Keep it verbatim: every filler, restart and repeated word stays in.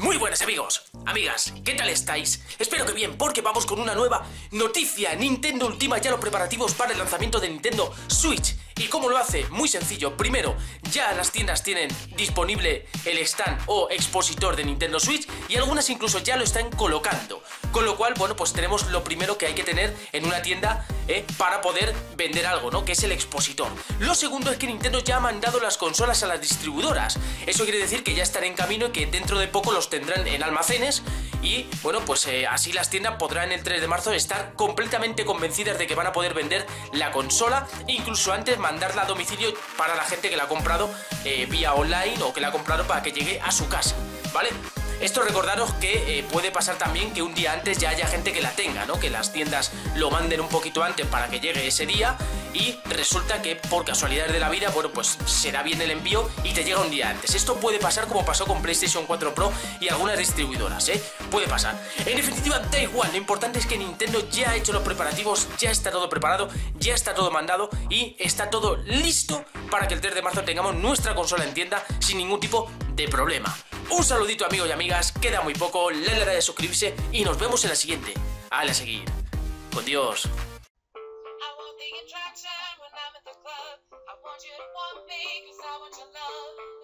Muy buenas amigos, amigas, ¿qué tal estáis? Espero que bien, porque vamos con una nueva noticia. Nintendo ultima ya los preparativos para el lanzamiento de Nintendo Switch. ¿Y cómo lo hace? Muy sencillo. Primero, ya las tiendas tienen disponible el stand o expositor de Nintendo Switch y algunas incluso ya lo están colocando. Con lo cual, bueno, pues tenemos lo primero que hay que tener en una tienda eh, para poder vender algo, ¿no? Que es el expositor. Lo segundo es que Nintendo ya ha mandado las consolas a las distribuidoras. Eso quiere decir que ya están en camino y que dentro de poco los tendrán en almacenes y, bueno, pues eh, así las tiendas podrán el tres de marzo estar completamente convencidas de que van a poder vender la consola, incluso antes mandarla a domicilio para la gente que la ha comprado eh, vía online o que la ha comprado para que llegue a su casa, ¿vale? Esto recordaros que eh, puede pasar también que un día antes ya haya gente que la tenga, ¿no? Que las tiendas lo manden un poquito antes para que llegue ese día y resulta que por casualidades de la vida, bueno, pues será bien el envío y te llega un día antes. Esto puede pasar como pasó con PlayStation cuatro Pro y algunas distribuidoras, ¿eh? Puede pasar. En definitiva, da igual, lo importante es que Nintendo ya ha hecho los preparativos, ya está todo preparado, ya está todo mandado y está todo listo para que el tres de marzo tengamos nuestra consola en tienda sin ningún tipo de problema. Un saludito amigos y amigas, queda muy poco, la hora de suscribirse y nos vemos en la siguiente. A la seguir. Con Dios. I want the attraction when I'm at the club. I want you to want me 'cause I want your love.